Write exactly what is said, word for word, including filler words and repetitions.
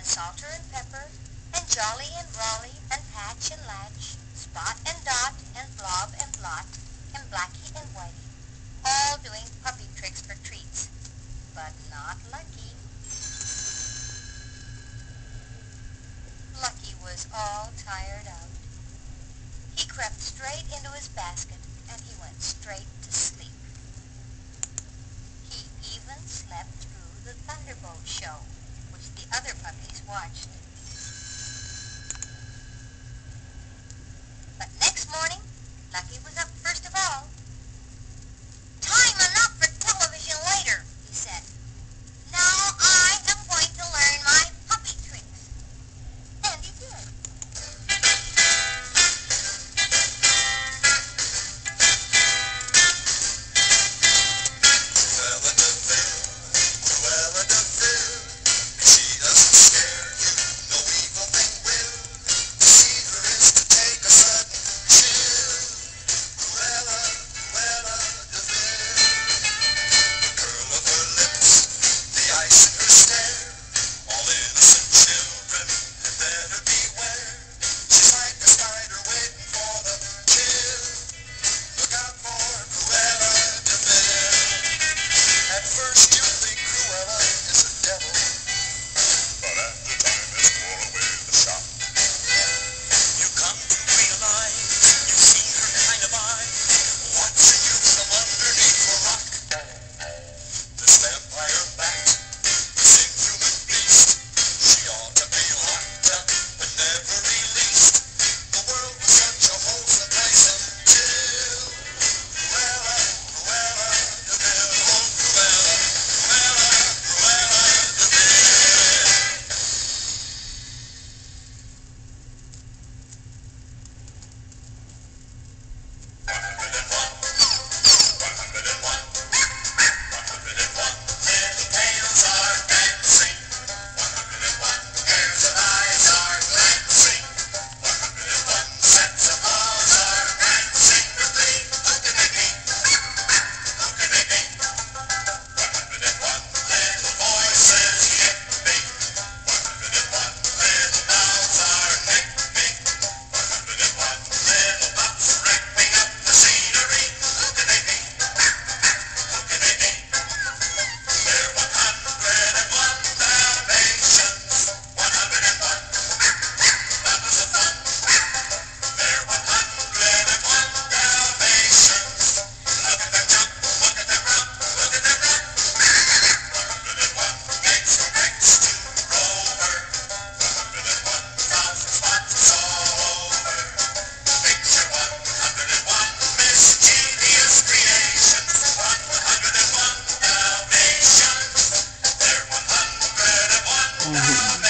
and Salter and Pepper, and Jolly and Raleigh, and Patch and Latch, Spot and Dot, and Blob and Blot, and Blackie and Whitey, all doing puppy tricks for treats. But not Lucky. Lucky was all tired out. He crept straight into his basket, and he went straight to sleep. He even slept through the Thunderbolt show, which the other puppies watched. But next morning, Lucky was up first of all. "Time enough for television later," he said. "Now I am going to learn my puppy tricks." And he did. Mm-hmm.